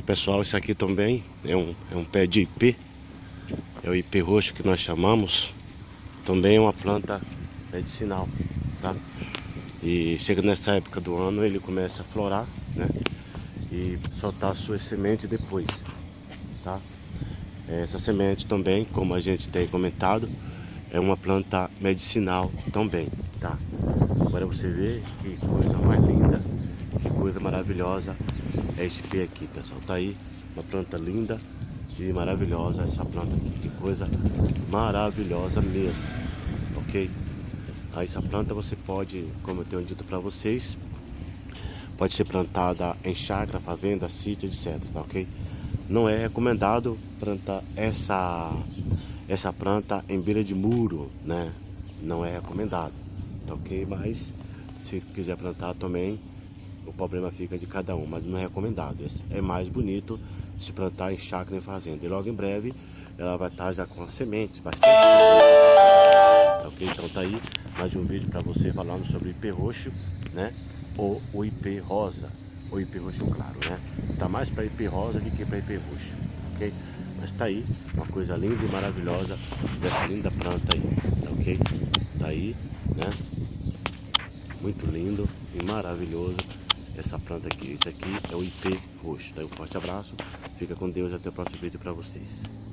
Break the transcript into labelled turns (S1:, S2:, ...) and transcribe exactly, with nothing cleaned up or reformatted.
S1: Pessoal, isso aqui também é um, é um pé de ipê. É o ipê roxo que nós chamamos. Também é uma planta medicinal, tá? E chega nessa época do ano, ele começa a florar, né? E soltar suas sementes depois, tá? Essa semente também, como a gente tem comentado, é uma planta medicinal também, tá? Agora você vê que coisa mais linda, que coisa maravilhosa é esse pé aqui, pessoal. Tá aí, uma planta linda e maravilhosa essa planta aqui, que coisa maravilhosa mesmo, ok? Aí essa planta você pode, como eu tenho dito para vocês, pode ser plantada em chácara, fazenda, sítio, etc, tá ok? Não é recomendado plantar essa, essa planta em beira de muro, né? Não é recomendado, tá ok? Mas se quiser plantar também, o problema fica de cada um, mas não é recomendado. É mais bonito se plantar em chácara, em fazenda. E logo em breve ela vai estar já com as sementes bastante, tá ok? Então tá aí mais um vídeo para você falando sobre o ipê roxo, né? Ou o ipê rosa, ou ipê roxo claro, né? Tá mais para ipê rosa do que para ipê roxo, ok? Mas tá aí uma coisa linda e maravilhosa dessa linda planta aí, tá ok? Tá aí, né? Muito lindo e maravilhoso essa planta aqui. Esse aqui é o ipê roxo. Tá? Um forte abraço, fica com Deus, até o próximo vídeo para vocês.